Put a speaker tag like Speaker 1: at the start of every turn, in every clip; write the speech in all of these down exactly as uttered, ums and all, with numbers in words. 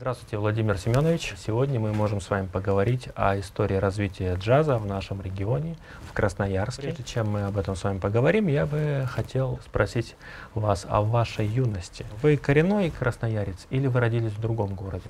Speaker 1: Здравствуйте, Владимир Семенович. Сегодня мы можем с вами поговорить о истории развития джаза в нашем регионе, в Красноярске. Прежде чем мы об этом с вами поговорим, я бы хотел спросить вас о вашей юности. Вы коренной красноярец или вы родились в другом городе?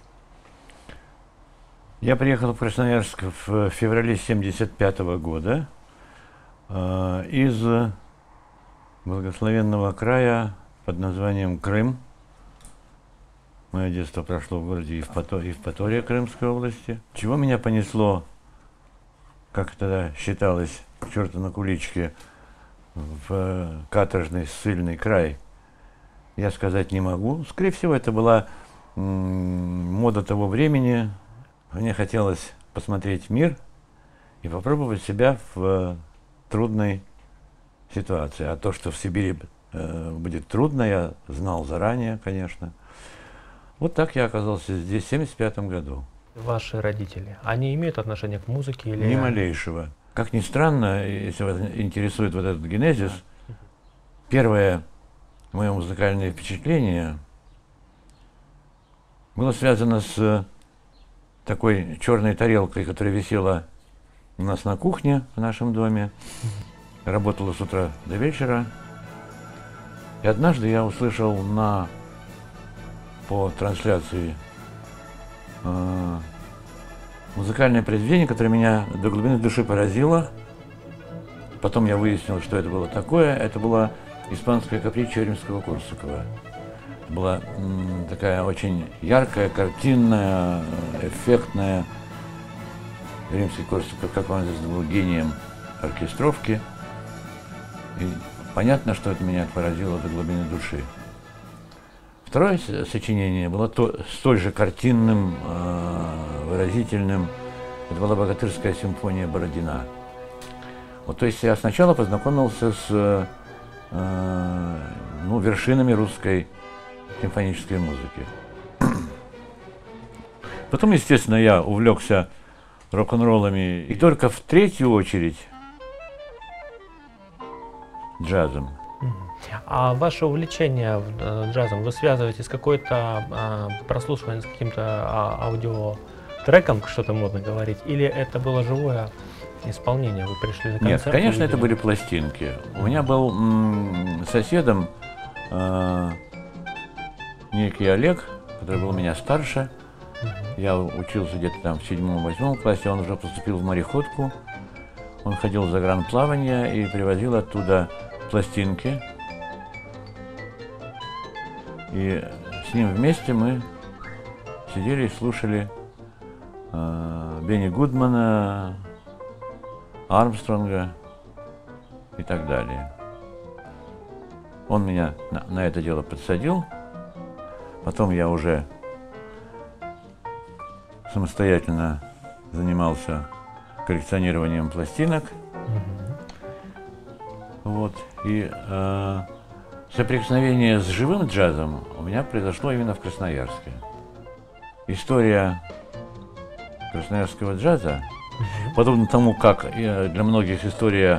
Speaker 2: Я приехал в Красноярск в феврале семьдесят пятого года э, из благословенного края под названием Крым. Мое детство прошло в городе Евпатория Крымской области. Чего меня понесло, как тогда считалось, к черту на куличке, в каторжный ссыльный край, я сказать не могу. Скорее всего, это была мода того времени. Мне хотелось посмотреть мир и попробовать себя в трудной ситуации. А то, что в Сибири э, будет трудно, я знал заранее, конечно. Вот так я оказался здесь в семьдесят пятом году.
Speaker 1: Ваши родители, они имеют отношение к музыке или...
Speaker 2: Ни малейшего. Как ни странно, если вас интересует вот этот генезис, первое мое музыкальное впечатление было связано с такой черной тарелкой, которая висела у нас на кухне в нашем доме, работала с утра до вечера. И однажды я услышал на по трансляции э, музыкальное произведение, которое меня до глубины души поразило. Потом я выяснил, что это было такое. Это была испанская капричча Римского-Корсакова. Была м, такая очень яркая, картинная, эффектная. Римский-Корсаков, как он здесь был гением оркестровки. И понятно, что это меня поразило до глубины души. Второе сочинение было то, столь же картинным, э, выразительным. Это была «Богатырская симфония Бородина». Вот, то есть я сначала познакомился с э, ну, вершинами русской симфонической музыки. Потом, естественно, я увлекся рок-н-роллами, и только в третью очередь джазом.
Speaker 1: А ваше увлечение джазом вы связываете с какой-то а, прослушиванием, с каким-то а, аудиотреком, что-то модно говорить, или это было живое исполнение? Вы пришли на концерт?
Speaker 2: Нет, конечно, это были пластинки. У меня был м, соседом э, некий Олег, который был у меня старше. Я учился где-то там в седьмом-восьмом классе, он уже поступил в мореходку. Он ходил в загранплавание и привозил оттуда пластинки. И с ним вместе мы сидели и слушали э, Бенни Гудмана, Армстронга и так далее. Он меня на, на это дело подсадил. Потом я уже самостоятельно занимался коллекционированием пластинок. Вот. И э, соприкосновение с живым джазом у меня произошло именно в Красноярске. История красноярского джаза, uh-huh. подобно тому, как для многих история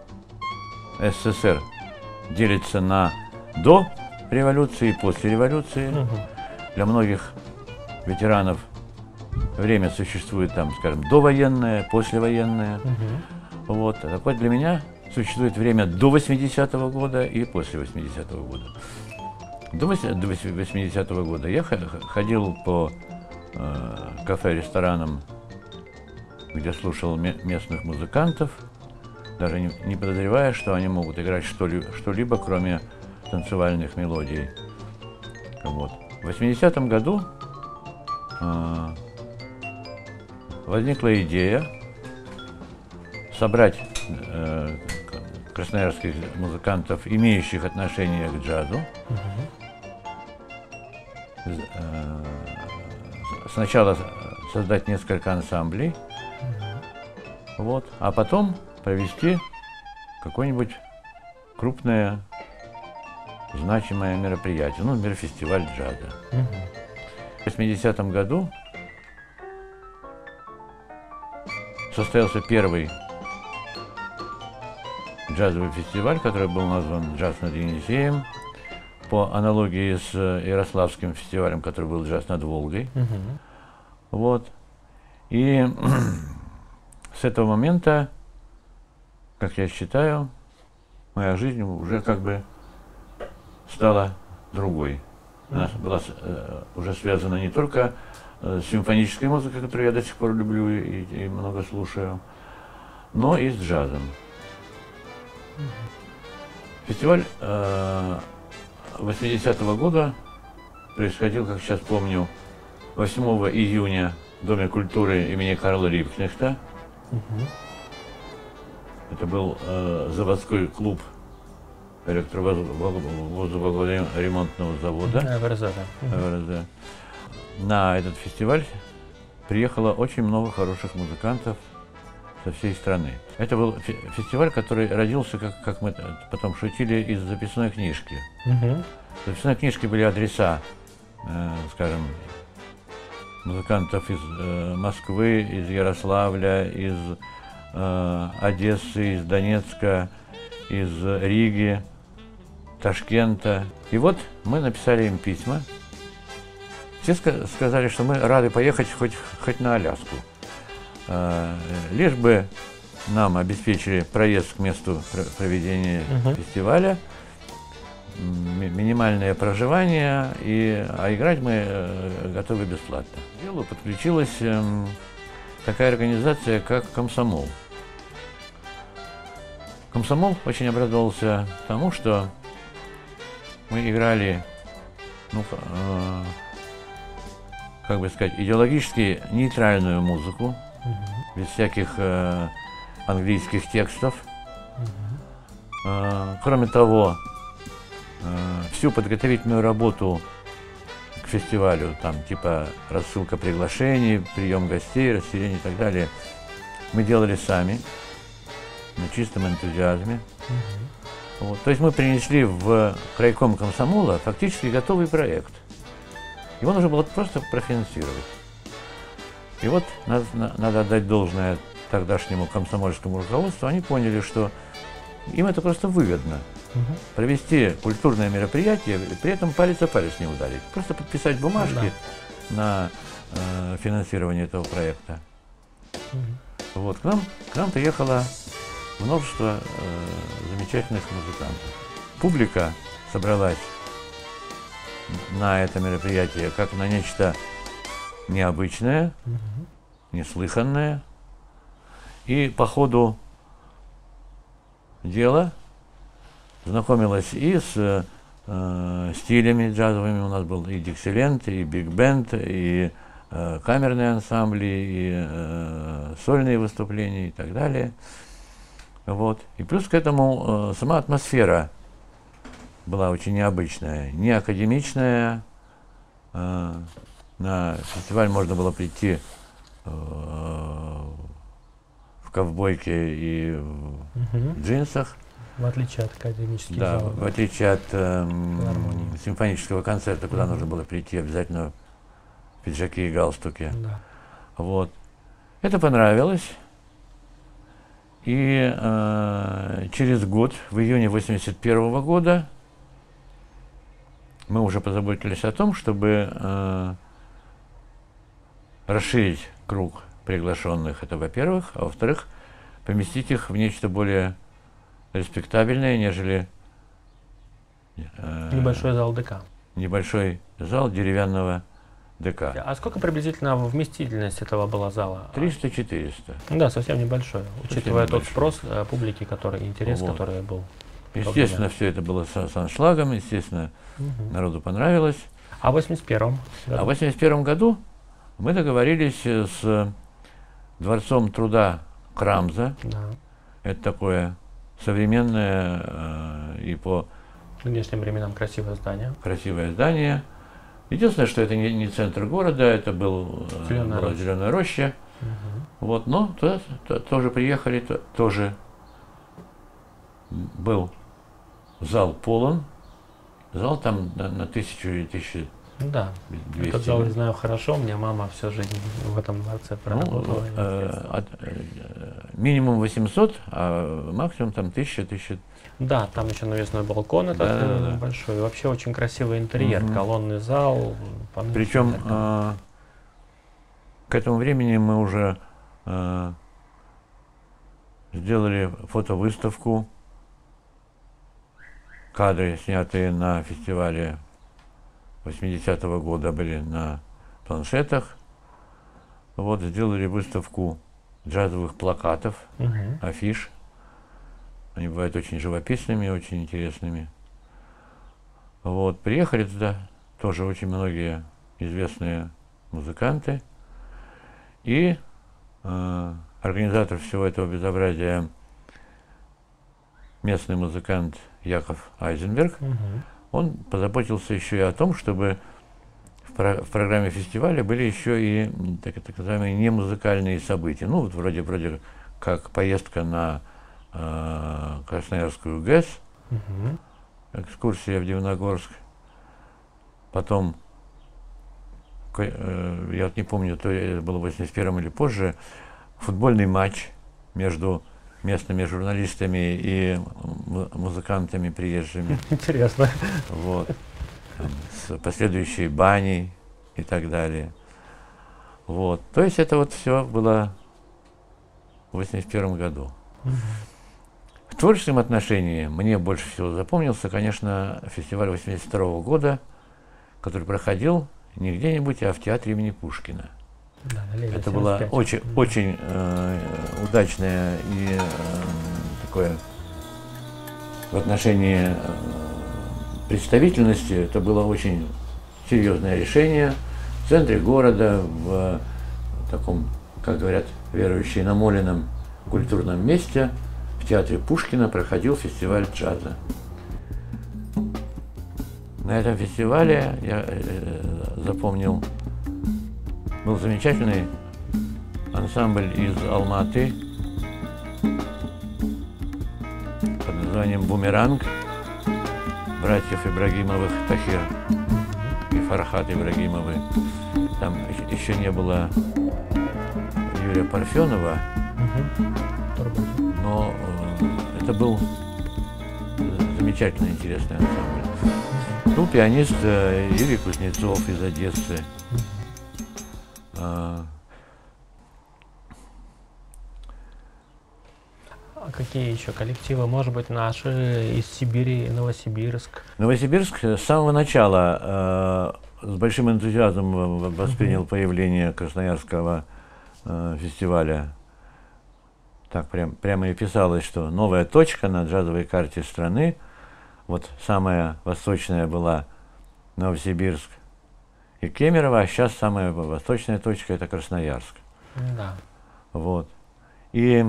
Speaker 2: СССР делится на до революции и после революции, uh-huh. для многих ветеранов время существует там, скажем, довоенное, послевоенное. Uh-huh. Вот. Так вот, для меня существует время до восьмидесятого года и после восьмидесятого года. До восьмидесятого года я ходил по э, кафе-ресторанам, где слушал местных музыкантов, даже не, не подозревая, что они могут играть что-либо, кроме танцевальных мелодий. Вот. В восьмидесятом году э, возникла идея собрать э, красноярских музыкантов, имеющих отношение к джазу. Uh-huh. э, сначала создать несколько ансамблей, uh-huh. вот, а потом провести какое-нибудь крупное, значимое мероприятие, ну, например, фестиваль джаза. Uh-huh. В восьмидесятом году состоялся первый джазовый фестиваль, который был назван «Джаз над Енисеем». по аналогии с Ярославским фестивалем, который был «Джаз над Волгой». Uh-huh. Вот. И с этого момента, как я считаю, моя жизнь уже как бы стала другой. Она была э, уже связана не только э, с симфонической музыкой, которую я до сих пор люблю и, и много слушаю, но и с джазом. Фестиваль э, восьмидесятого года происходил, как сейчас помню, восьмого июня в Доме культуры имени Карла Либкнехта. Uh-huh. Это был э, заводской клуб электровозово-ремонтного завода.
Speaker 1: ЭВРЗ, да.
Speaker 2: ЭВРЗ. На этот фестиваль приехало очень много хороших музыкантов со всей страны. Это был фестиваль, который родился, как, как мы потом шутили, из записной книжки. Uh-huh. В записной книжке были адреса, э, скажем, музыкантов из э, Москвы, из Ярославля, из э, Одессы, из Донецка, из Риги, Ташкента. И вот мы написали им письма. Все ска- сказали, что мы рады поехать хоть, хоть на Аляску. Э, лишь бы нам обеспечили проезд к месту проведения uh-huh. фестиваля, ми- минимальное проживание, и, а играть мы э, готовы бесплатно. К делу подключилась э, такая организация, как «Комсомол». «Комсомол» очень обрадовался тому, что мы играли, ну, э, как бы сказать, идеологически нейтральную музыку, uh-huh. без всяких э, английских текстов. Uh-huh. Э, кроме того, э, всю подготовительную работу к фестивалю, там типа рассылка приглашений, прием гостей, расселение и так далее, мы делали сами, на чистом энтузиазме. Uh-huh. Вот. То есть мы принесли в крайком комсомола фактически готовый проект. Его нужно было просто профинансировать. И вот надо, надо отдать должное тогдашнему комсомольскому руководству. Они поняли, что им это просто выгодно. Uh-huh. Провести культурное мероприятие, при этом палец о палец не ударить. Просто подписать бумажки uh-huh. на э, финансирование этого проекта. Uh-huh. Вот. К нам, к нам приехало множество э, замечательных музыкантов. Публика собралась на это мероприятие как на нечто необычное, uh-huh. неслыханное. И по ходу дела знакомилась и с э, стилями джазовыми. У нас был и диксиленд, и биг-бенд, и э, камерные ансамбли, и э, сольные выступления и так далее. Вот. И плюс к этому э, сама атмосфера была очень необычная, не академичная. Э, на фестиваль можно было прийти э, в ковбойке и в uh-huh. джинсах.
Speaker 1: В отличие от академических
Speaker 2: да,
Speaker 1: залов.
Speaker 2: В отличие от э, симфонического концерта, куда uh-huh. нужно было прийти обязательно в пиджаке и галстуке.
Speaker 1: Да.
Speaker 2: Вот. Это понравилось. И э, через год, в июне восемьдесят первого года, мы уже позаботились о том, чтобы э, расширить круг приглашенных, это во-первых, а во-вторых, поместить их в нечто более респектабельное, нежели
Speaker 1: э, небольшой зал ДК.
Speaker 2: Небольшой зал деревянного ДК.
Speaker 1: А сколько приблизительно вместительность этого была зала?
Speaker 2: триста-четыреста.
Speaker 1: Да, совсем небольшой, учитывая
Speaker 2: совсем
Speaker 1: тот спрос э, публики, который, интерес, вот. который был.
Speaker 2: Естественно, все это было с, с аншлагом, естественно, угу. народу понравилось.
Speaker 1: А в восемьдесят первом году?
Speaker 2: А в восемьдесят первом году мы договорились с Дворцом труда Крамза.
Speaker 1: Да.
Speaker 2: Это такое современное э, и по
Speaker 1: нынешним временам красивое здание.
Speaker 2: Красивое здание. Единственное, что это не, не центр города, это был,
Speaker 1: Зеленая
Speaker 2: была
Speaker 1: роща.
Speaker 2: Зеленая роща.
Speaker 1: Угу. Вот,
Speaker 2: но туда, туда тоже приехали, то, тоже был зал полон. Зал там на, на тысячу или тысячу.
Speaker 1: Да, двести. Этот зал я знаю хорошо, у меня мама всю жизнь в этом дворце проработала.
Speaker 2: Ну, э, от, э, минимум восемьсот, а максимум там тысяча, тысяча.
Speaker 1: Да, там еще навесной балкон этот
Speaker 2: Да, да, да.
Speaker 1: большой. И вообще очень красивый интерьер,
Speaker 2: Мгм.
Speaker 1: колонный зал.
Speaker 2: Причем а, к этому времени мы уже а, сделали фотовыставку, кадры, снятые на фестивале восьмидесятого года, были на планшетах. Вот, сделали выставку джазовых плакатов,
Speaker 1: Мгм.
Speaker 2: афиш. Они бывают очень живописными, очень интересными. Вот, приехали туда тоже очень многие известные музыканты. И э, организатор всего этого безобразия, местный музыкант Яков Айзенберг,
Speaker 1: Мгм.
Speaker 2: он позаботился еще и о том, чтобы в, про- в программе фестиваля были еще и так, так называемые немузыкальные события. Ну, вот вроде, вроде как поездка на э, Красноярскую ГЭС,
Speaker 1: Мгм.
Speaker 2: экскурсия в Дивногорск, потом, ко- э, я вот не помню, то это было в восемьдесят первом или позже, футбольный матч между местными журналистами и му- музыкантами приезжими.
Speaker 1: Интересно.
Speaker 2: Вот. Там, с последующей баней и так далее. Вот. То есть это вот все было в восемьдесят первом году.
Speaker 1: Мгм.
Speaker 2: В творческом отношении мне больше всего запомнился, конечно, фестиваль восемьдесят второго года, который проходил не где-нибудь, а в театре имени Пушкина.
Speaker 1: Да, на Ленина
Speaker 2: Это было
Speaker 1: семьдесят пять.
Speaker 2: очень,
Speaker 1: Мгм.
Speaker 2: очень э, удачное и э, такое в отношении э, представительности, это было очень серьезное решение. В центре города, в таком, как говорят верующие, намоленном культурном месте, в театре Пушкина проходил фестиваль джаза. На этом фестивале я э, запомнил, был замечательный ансамбль из Алма-Аты под названием «Бумеранг», братьев Ибрагимовых, Тахир и Фархат Ибрагимовы. Там еще- еще не было Юрия Парфенова,
Speaker 1: Мгм. Турбо.
Speaker 2: но э, это был замечательно интересный ансамбль. Ну, пианист э, Юрий Кузнецов из Одессы. А,
Speaker 1: А какие еще коллективы? Может быть, наши из Сибири, Новосибирск?
Speaker 2: Новосибирск с самого начала э, с большим энтузиазмом в- воспринял появление Красноярского э, фестиваля. Так прям, прямо и писалось, что новая точка на джазовой карте страны. Вот самая восточная была Новосибирск и Кемерово, а сейчас самая восточная точка — это Красноярск.
Speaker 1: Да.
Speaker 2: Вот. И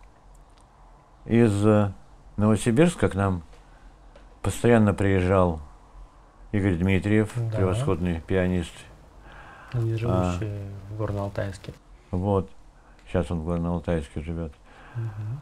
Speaker 2: из э, Новосибирска к нам постоянно приезжал Игорь Дмитриев,
Speaker 1: Да.
Speaker 2: превосходный пианист.
Speaker 1: Они
Speaker 2: А.
Speaker 1: живущие в Горно-Алтайске.
Speaker 2: Вот. Сейчас он в Горно-Алтайске живет.
Speaker 1: Мгм.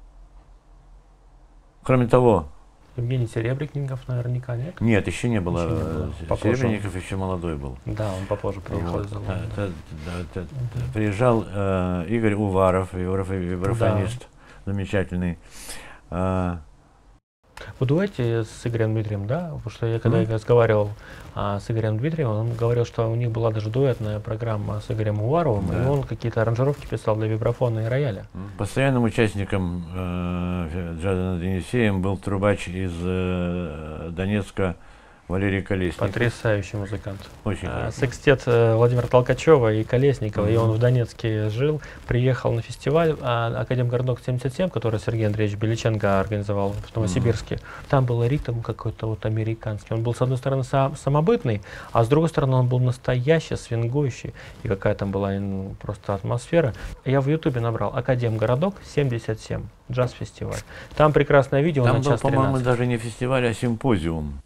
Speaker 2: Кроме того,
Speaker 1: Евгений Серебренников наверняка нет?
Speaker 2: нет, еще не было.
Speaker 1: Еще не было.
Speaker 2: э,
Speaker 1: Попозже.
Speaker 2: Серебренников еще молодой был.
Speaker 1: Да, он попозже приехал
Speaker 2: Вот.
Speaker 1: из
Speaker 2: Да,
Speaker 1: Лондона.
Speaker 2: да, да, да, да. Приезжал э, Игорь Уваров, вибраф- вибрафонист, замечательный. А,
Speaker 1: Вы дуэте с Игорем Дмитрием, да? Потому что я когда
Speaker 2: Мгм.
Speaker 1: я разговаривал а, с Игорем Дмитрием, он говорил, что у них была даже дуэтная программа с Игорем Уваровым, и
Speaker 2: Да.
Speaker 1: он какие-то аранжировки писал для вибрафона и рояля.
Speaker 2: Постоянным участником э, джаза над Енисеем был трубач из э, Донецка Валерий Колесников.
Speaker 1: Потрясающий музыкант.
Speaker 2: Очень
Speaker 1: А,
Speaker 2: хороший.
Speaker 1: Секстет э, Владимира Толкачева и Колесникова, и
Speaker 2: Мгм.
Speaker 1: он в Донецке жил, приехал на фестиваль а, Академгородок семьдесят семь, который Сергей Андреевич Беличенко организовал в Новосибирске. Там был ритм какой-то вот американский. Он был, с одной стороны, сам, самобытный, а с другой стороны, он был настоящий, свингующий, и какая там была ну, просто атмосфера. Я в Ютубе набрал Академгородок семьдесят семь, джаз-фестиваль. Там прекрасное видео
Speaker 2: Там
Speaker 1: на
Speaker 2: был,
Speaker 1: час
Speaker 2: по-моему,
Speaker 1: тринадцать.
Speaker 2: даже не фестиваль, а симпозиум.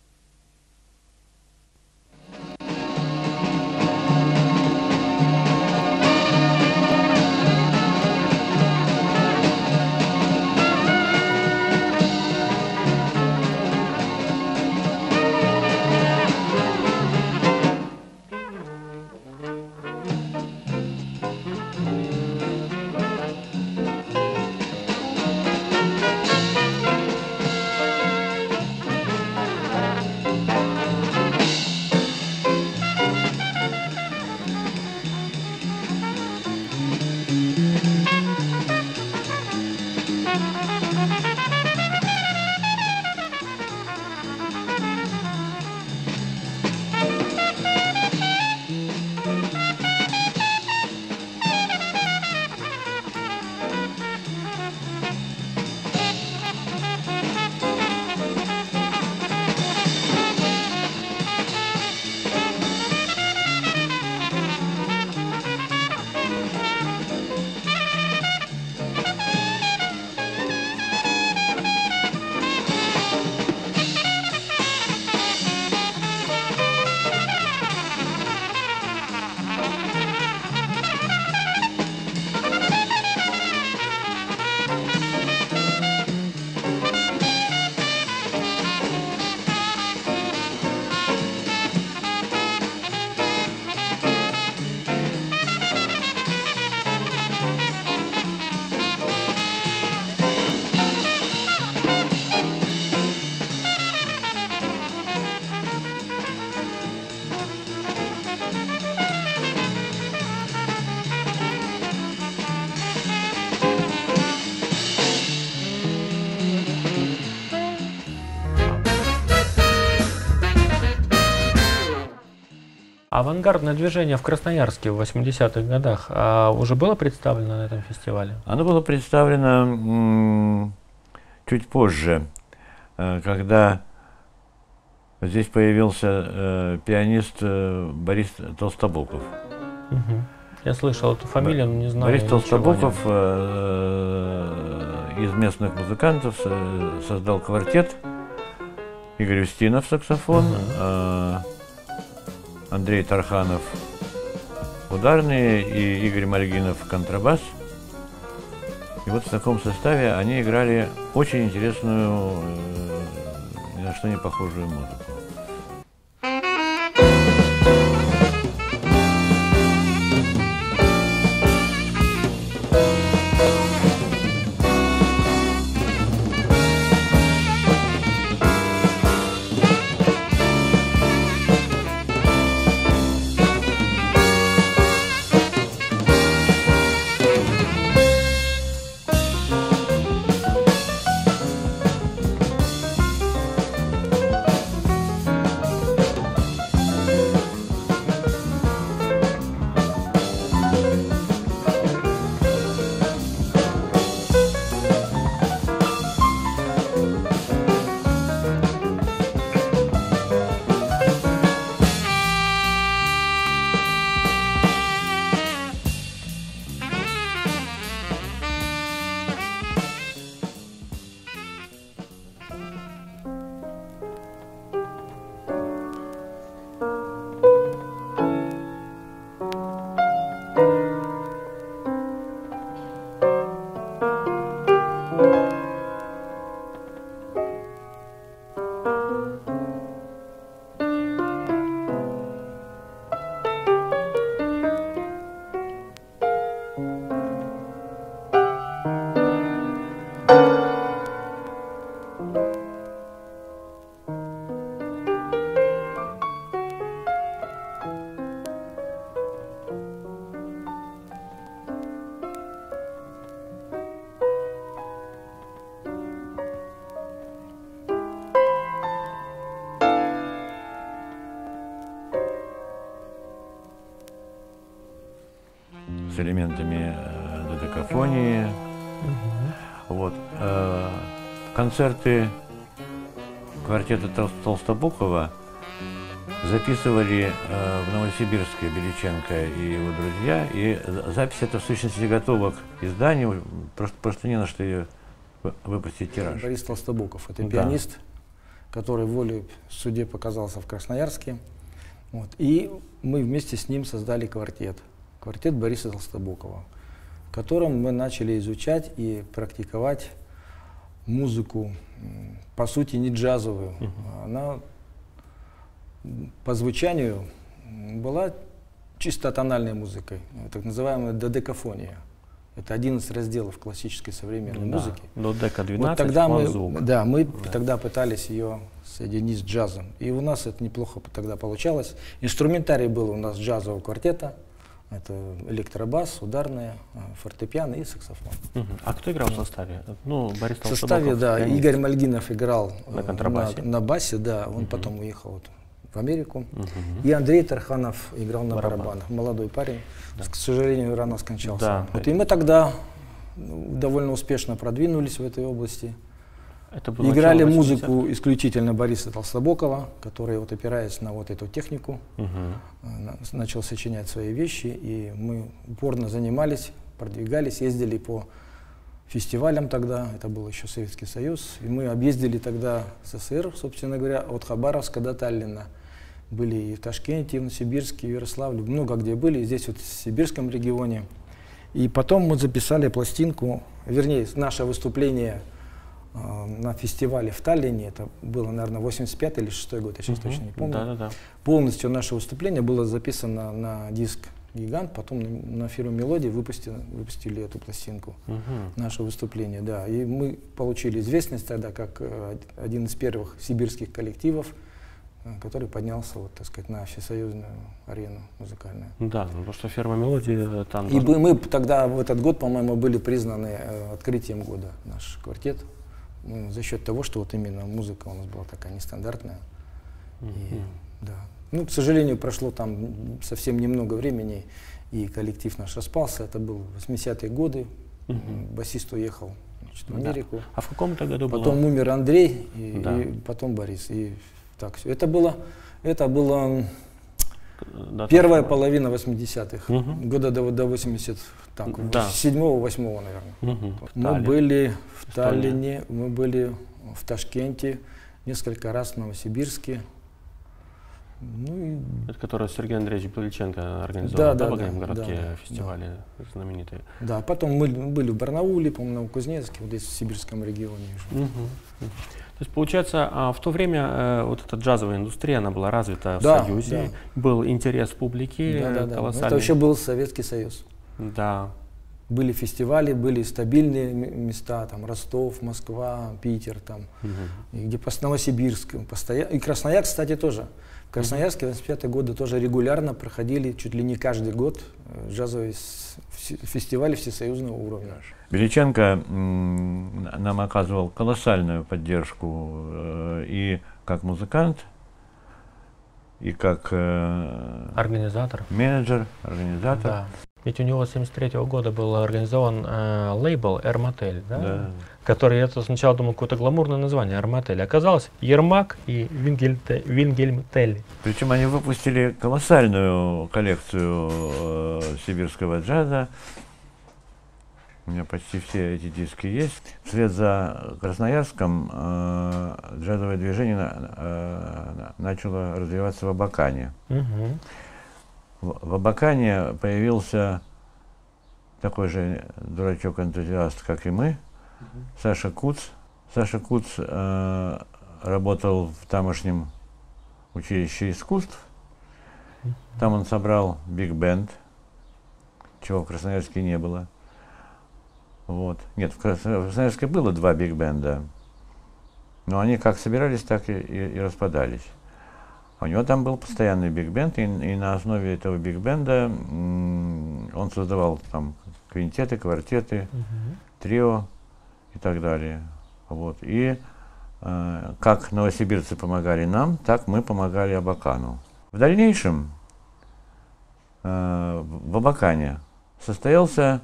Speaker 1: Авангардное движение в Красноярске в восьмидесятых годах а, уже было представлено на этом фестивале?
Speaker 2: Оно было представлено чуть позже, когда здесь появился э, пианист э, Борис Толстобоков.
Speaker 1: Угу. Я слышал эту фамилию, но не знаю.
Speaker 2: Борис Толстобоков э, из местных музыкантов э, создал квартет. Игорь Устинов саксофон, угу. э, Андрей Тарханов ударные и Игорь Мальгинов контрабас. И вот в таком составе они играли очень интересную, э, ни на что не похожую музыку. С элементами э, додекафонии. Угу. Вот. Э, концерты квартета Тол Толстобокова записывали э, в Новосибирске Беличенко и его друзья. И запись эта в сущности готова к изданию, просто, просто не на что ее выпустить тираж.
Speaker 3: Борис Толстобоков, это
Speaker 2: да.
Speaker 3: пианист, который волей судеб оказался в Красноярске. Вот. И мы вместе с ним создали квартет. Квартет Бориса Толстобокова, в котором мы начали изучать и практиковать музыку, по сути, не джазовую. Uh-huh. Она по звучанию была чисто тональной музыкой, так называемая додекафония. Это один из разделов классической современной да. музыки.
Speaker 1: Додека двенадцать,
Speaker 3: вот тогда мы,
Speaker 1: звук.
Speaker 3: Да, мы да. тогда пытались ее соединить с джазом. И у нас это неплохо тогда получалось. Инструментарий был у нас джазового квартета. Это электробас, ударная, фортепиано и саксофон.
Speaker 1: Uh-huh. А кто играл в составе? Ну, Борис
Speaker 3: В составе, да, пианист. Игорь Мальгинов играл
Speaker 1: на контрабасе.
Speaker 3: На, на басе, да, он uh-huh. потом уехал вот в Америку.
Speaker 1: Uh-huh.
Speaker 3: И Андрей Тарханов играл на
Speaker 1: Барабан.
Speaker 3: барабанах. Молодой парень,
Speaker 1: да.
Speaker 3: к сожалению, рано скончался.
Speaker 1: Да.
Speaker 3: Вот, и мы тогда довольно успешно продвинулись в этой области.
Speaker 1: Это было
Speaker 3: Играли музыку исключительно Бориса Толстобокова, который, вот, опираясь на вот эту технику,
Speaker 1: угу.
Speaker 3: начал сочинять свои вещи, и мы упорно занимались, продвигались, ездили по фестивалям тогда, это был еще Советский Союз, и мы объездили тогда СССР, собственно говоря, от Хабаровска до Таллина. Были и в Ташкенте, и в Новосибирске, и в Ярославле, много где были, и здесь вот в Сибирском регионе. И потом мы записали пластинку, вернее, наше выступление на фестивале в Таллине, это было, наверное, восемьдесят пятый или шестой год, я сейчас uh-huh. точно не помню.
Speaker 1: Да, да, да.
Speaker 3: Полностью наше выступление было записано на диск «Гигант», потом на фирму «Мелодия» выпустили, выпустили эту пластинку, uh-huh. наше выступление, да. И мы получили известность тогда как один из первых сибирских коллективов, который поднялся, вот, так сказать, на всесоюзную арену музыкальную.
Speaker 1: Да, ну, потому что фирма «Мелодия» там...
Speaker 3: И должна... мы тогда, в этот год, по-моему, были признаны э, открытием года, наш квартет. За счет того, что вот именно музыка у нас была такая нестандартная. Mm-hmm. И, да. Ну, к сожалению, прошло там совсем немного времени, и коллектив наш распался. Это был восьмидесятые годы. Угу. Басист уехал, значит, в Америку.
Speaker 1: Да. А в каком это году было?
Speaker 3: Потом умер Андрей, и,
Speaker 1: да.
Speaker 3: и потом Борис. И так все. Это было, это было
Speaker 1: да,
Speaker 3: первая
Speaker 1: так,
Speaker 3: половина восьмидесятых, угу. года до, до восьмидесятого седьмого-восьмого, наверное. Угу. Мы Таллин. были в Эстония. Таллине, мы были в Ташкенте, несколько раз в Новосибирске. Ну, и...
Speaker 1: Это который Сергей Андреевич Павличенко организовал,
Speaker 3: да,
Speaker 1: да,
Speaker 3: да,
Speaker 1: в Академгородке
Speaker 3: да,
Speaker 1: фестивали
Speaker 3: да.
Speaker 1: знаменитые?
Speaker 3: Да, потом мы были в Барнауле, по-моему, в Новокузнецке, вот здесь в Сибирском регионе.
Speaker 1: Угу. То есть, получается, в то время э, вот эта джазовая индустрия, она была развита в
Speaker 3: да,
Speaker 1: Союзе,
Speaker 3: да.
Speaker 1: был интерес публики
Speaker 3: да, да,
Speaker 1: колоссальный.
Speaker 3: Да. Это вообще был Советский Союз.
Speaker 1: Да.
Speaker 3: Были фестивали, были стабильные места, там Ростов, Москва, Питер, там, угу. и где Новосибирск, постоянно, и Красноярск, кстати, тоже. В Красноярске в восемьдесят пятые годы тоже регулярно проходили, чуть ли не каждый год, джазовые фестивали всесоюзного уровня.
Speaker 2: Величенко нам оказывал колоссальную поддержку э, и как музыкант, и как э,
Speaker 1: организатор,
Speaker 2: менеджер, организатор.
Speaker 1: Да. Ведь у него с семьдесят третьего года был организован э, лейбл «Эрмотель», да? Да. Который, я сначала думал, какое-то гламурное название «Эрмотель». Оказалось, Ермак и Вингельмтель.
Speaker 2: Причем они выпустили колоссальную коллекцию э, сибирского джаза. У меня почти все эти диски есть. Вслед за Красноярском э, джазовое движение э, начало развиваться в Абакане. Угу. В Абакане появился такой же дурачок-энтузиаст, как и мы, uh-huh. Саша Куц. Саша Куц э, работал в тамошнем училище искусств. Uh-huh. Там он собрал биг-бенд, чего в Красноярске не было. Вот. Нет, в Красноярске было два биг-бенда, но они как собирались, так и, и, и распадались. У него там был постоянный биг-бенд, и, и на основе этого биг-бенда он создавал там квинтеты, квартеты, uh-huh. трио и так далее. Вот. И э, как новосибирцы помогали нам, так мы помогали Абакану. В дальнейшем э, в Абакане состоялся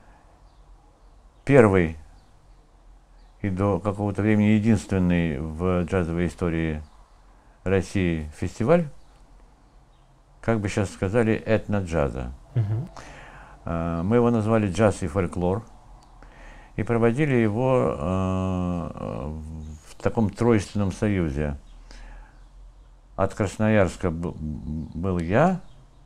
Speaker 2: первый и до какого-то времени единственный в джазовой истории России фестиваль, как бы сейчас сказали, этно-джаза. Uh-huh. Мы его назвали «Джаз и фольклор» и проводили его э, в таком тройственном союзе. От Красноярска был, был я,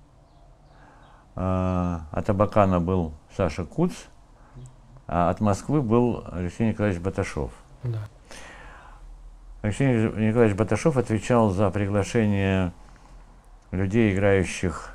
Speaker 2: э, от Абакана был Саша Куц, а от Москвы был Алексей Николаевич Баташов. Uh-huh. Алексей Николаевич Баташов отвечал за приглашение людей, играющих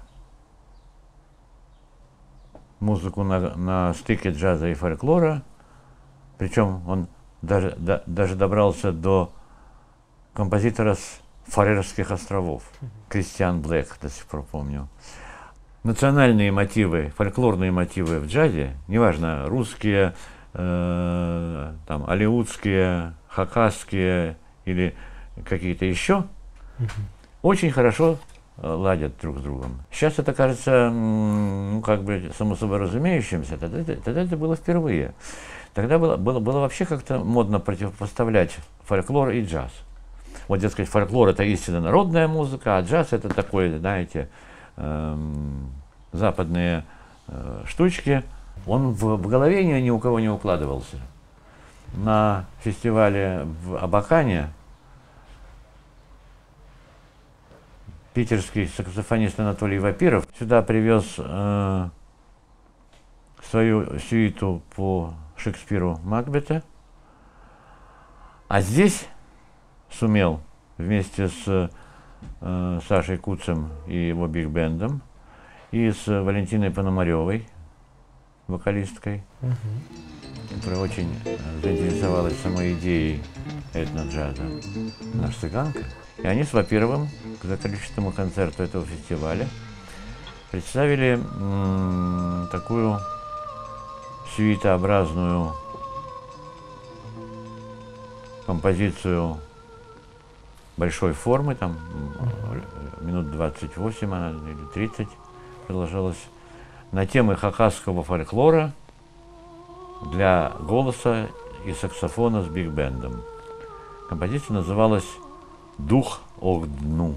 Speaker 2: музыку на, на стыке джаза и фольклора. Причем он даже, да, даже добрался до композитора с Фарерских островов, Кристиан Блэк, до сих пор помню. Национальные мотивы, фольклорные мотивы в джазе, неважно, русские, э, там, алиутские, хакасские, или какие-то еще, uh-huh. очень хорошо э, ладят друг с другом. Сейчас это кажется, ну, как бы само собой разумеющимся, тогда, тогда это было впервые. Тогда было, было, было вообще как-то модно противопоставлять фольклор и джаз. Вот, дескать, фольклор — это истинно народная музыка, а джаз — это такое, знаете, эм, западные э, штучки. Он в, в голове ни, ни у кого не укладывался. На фестивале в Абакане питерский саксофонист Анатолий Вапиров сюда привез э, свою сюиту по Шекспиру Макбета, а здесь сумел вместе с э, Сашей Куцем и его биг-бендом и с Валентиной Пономаревой, вокалисткой, uh-huh. которая очень э, заинтересовалась самой идеей этно-джаза, наша цыганка. И они с Вапировым к заключительному концерту этого фестиваля представили м, такую сюитообразную композицию большой формы, там минут двадцать восемь она, или тридцать продолжалась, на темы хакасского фольклора для голоса и саксофона с биг-бендом. Композиция называлась «Дух Огдну».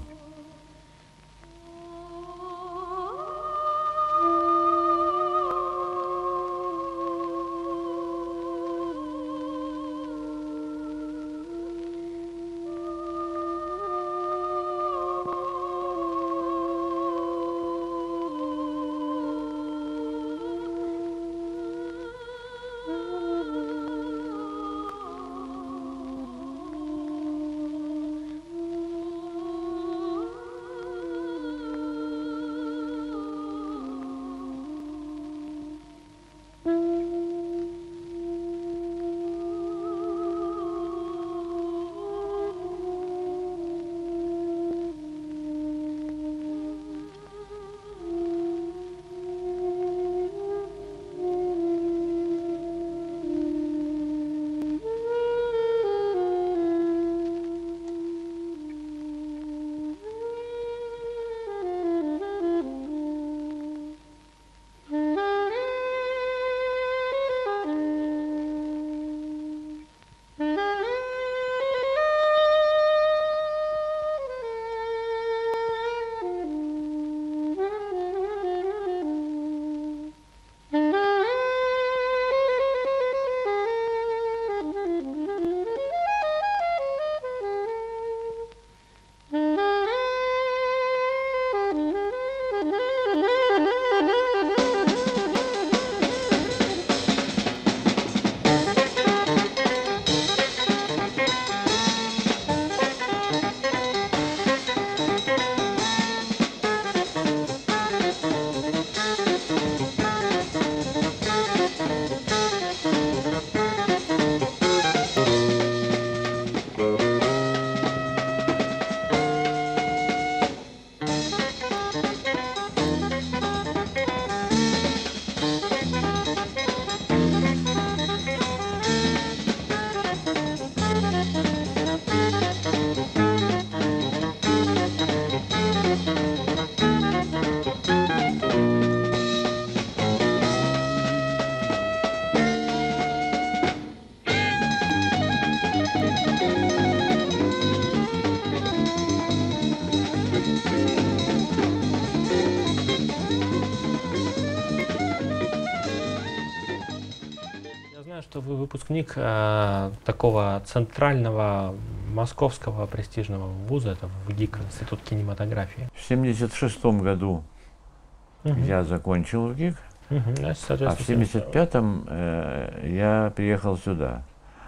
Speaker 1: Что вы выпускник э, такого центрального московского престижного вуза, это ВГИК, Институт кинематографии.
Speaker 2: В семьдесят шестом году угу. я закончил ВГИК, угу. а в семьдесят пятом э, я приехал сюда.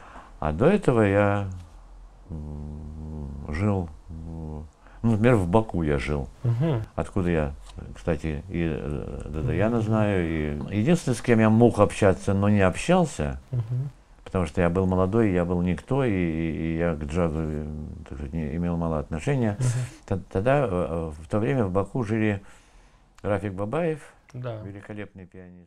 Speaker 2: А до этого я жил, ну, например, в Баку я жил, угу. откуда я, кстати, и Дадаяна знаю. И единственное, с кем я мог общаться, но не общался, угу. потому что я был молодой, я был никто, и, и я к джазу, так сказать, не имел мало отношения. Угу. Тогда, в то время в Баку жили Рафик Бабаев, да. великолепный пианист.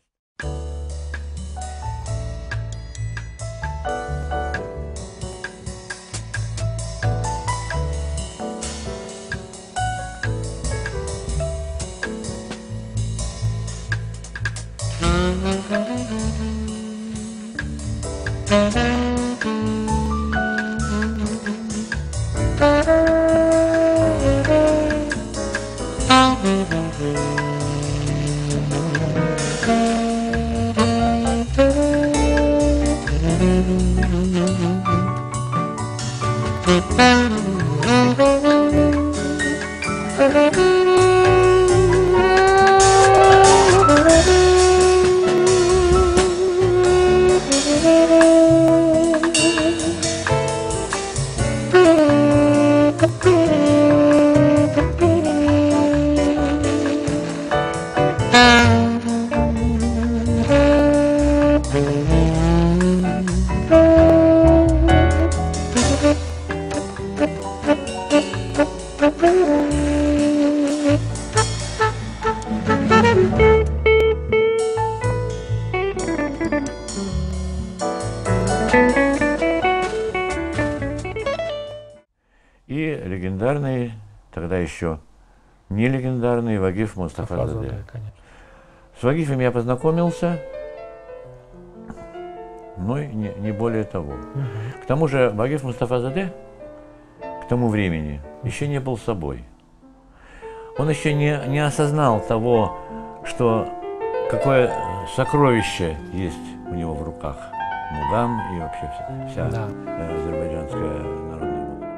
Speaker 2: И легендарный, тогда еще не легендарный Вагиф Мустафазаде. С Вагифом я познакомился, но не, не более того. Угу. К тому же Вагиф Мустафазаде к тому времени еще не был собой. Он еще не, не осознал того, что какое сокровище есть у него в руках. Мугам и вообще вся, вся да. э, азербайджанская народная музыка.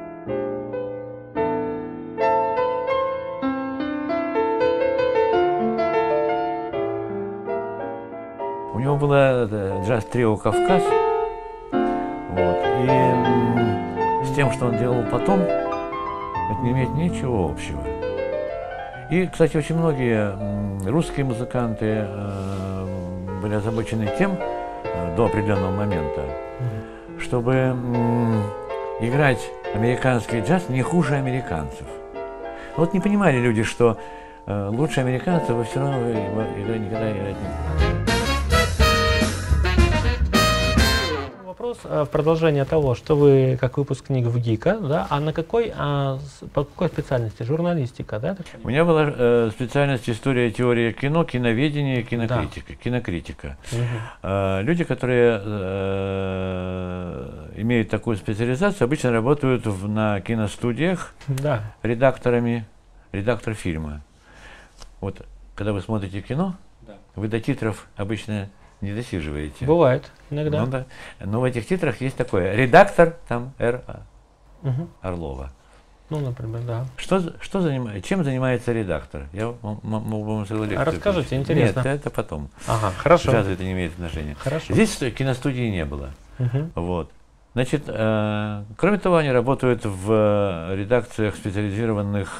Speaker 2: У него было джаз-трио «Кавказ», вот, и м, с тем, что он делал потом, это не имеет ничего общего. И, кстати, очень многие м, русские музыканты э, были озабочены тем, э, до определенного момента, mm-hmm. чтобы м, играть американский джаз не хуже американцев. Вот не понимали люди, что э, лучше американцев вы все равно вы, вы, никогда играть не будете.
Speaker 1: Вопрос в продолжение того, что вы как выпускник ВГИКа, да, а на какой, а, по какой специальности? Журналистика, да?
Speaker 2: У меня была э, специальность история, теория кино, киноведение, кинокритика. Да. кинокритика. Угу. Э, люди, которые э, имеют такую специализацию, обычно работают в, на киностудиях да. редакторами, редактор фильма. Вот, когда вы смотрите кино, да. вы до титров обычно не досиживаете.
Speaker 1: Бывает, иногда.
Speaker 2: Ну, да. Но в этих титрах есть такое. Редактор, там, Р. Угу. Орлова.
Speaker 1: Ну, например, да.
Speaker 2: Что, что заним... Чем занимается редактор? Я могу вам целую лекцию.
Speaker 1: А расскажите, включить. Интересно.
Speaker 2: Нет, это потом.
Speaker 1: Ага, хорошо.
Speaker 2: Сейчас это не имеет отношения.
Speaker 1: Хорошо.
Speaker 2: Здесь киностудии не было.
Speaker 1: Угу.
Speaker 2: Вот. Значит, э, кроме того, они работают в редакциях специализированных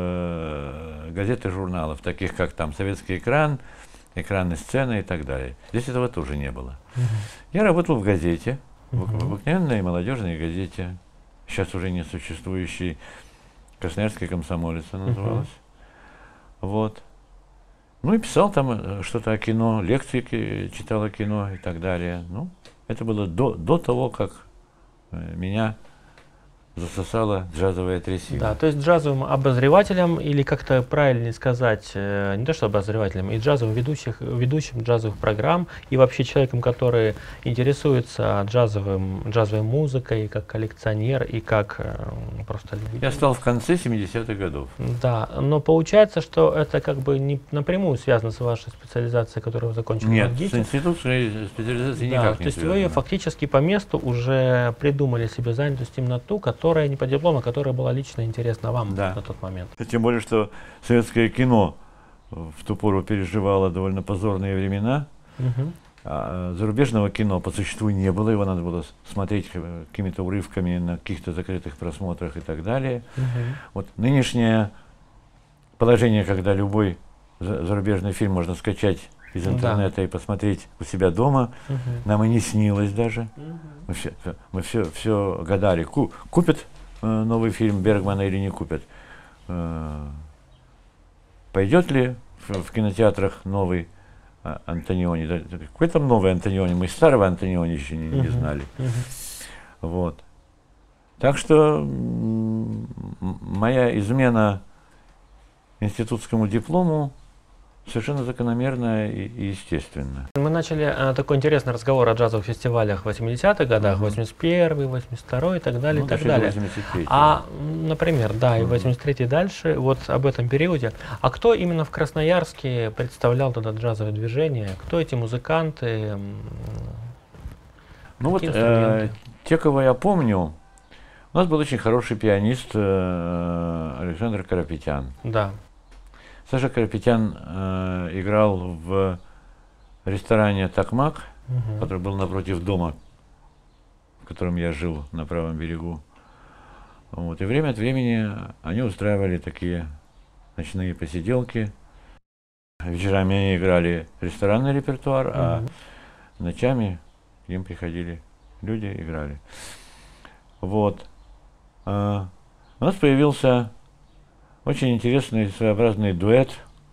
Speaker 2: э, газет и журналов, таких как там «Советский экран», «Экранная сцена» и так далее. Здесь этого тоже не было. Uh-huh. Я работал в газете, uh-huh. в, в обыкновенной молодежной газете, сейчас уже не существующей, «Красноярский комсомолец» называлась. Uh-huh. Вот. Ну и писал там что-то о кино, лекции читал о кино и так далее. Ну, это было до, до того, как меня засосала джазовая трясина.
Speaker 1: Да, то есть джазовым обозревателем, или как-то правильнее сказать, э, не то что обозревателем, и джазовым ведущих, ведущим джазовых программ, и вообще человеком, который интересуется джазовым, джазовой музыкой, как коллекционер, и как э, просто...
Speaker 2: Я стал в конце семидесятых годов.
Speaker 1: Да, но получается, что это как бы не напрямую связано с вашей специализацией, которую вы закончили.
Speaker 2: Нет, с институтской специализацией
Speaker 1: да,
Speaker 2: никак
Speaker 1: то
Speaker 2: не
Speaker 1: есть
Speaker 2: связано.
Speaker 1: вы фактически по месту уже придумали себе занятость именно ту, которая не по диплому, которая была лично интересна вам да. на тот момент.
Speaker 2: Тем более, что советское кино в ту пору переживало довольно позорные времена. Угу. А зарубежного кино по существу не было, его надо было смотреть какими-то урывками на каких-то закрытых просмотрах и так далее. Угу. Вот нынешнее положение, когда любой зарубежный фильм можно скачать из интернета да. и посмотреть у себя дома, угу. нам и не снилось даже. Угу. Мы все, мы все, все гадали, ку, купят э, новый фильм Бергмана или не купят. Э, пойдет ли в, в кинотеатрах новый а, Антониони? Да, какой там новый Антониони? Мы старого Антониони еще не, не знали. Угу. Вот. Так что моя измена институтскому диплому совершенно закономерно и, и естественно.
Speaker 1: Мы начали а, такой интересный разговор о джазовых фестивалях в восьмидесятых годах, mm-hmm. восемьдесят первый, восемьдесят второй и так далее, ну, и так далее. А, например, да, и восемьдесят третий дальше, вот об этом периоде. А кто именно в Красноярске представлял тогда джазовое движение? Кто эти музыканты?
Speaker 2: Ну вот, э, те, кого я помню, у нас был очень хороший пианист э, Александр Карапетян.
Speaker 1: Да.
Speaker 2: Саша Карапетян э, играл в ресторане «Такмак», угу. который был напротив дома, в котором я жил на правом берегу. Вот. И время от времени они устраивали такие ночные посиделки. Вечерами они играли ресторанный репертуар, угу. а ночами к ним приходили люди, играли. Вот. А, у нас появился очень интересный своеобразный дуэт.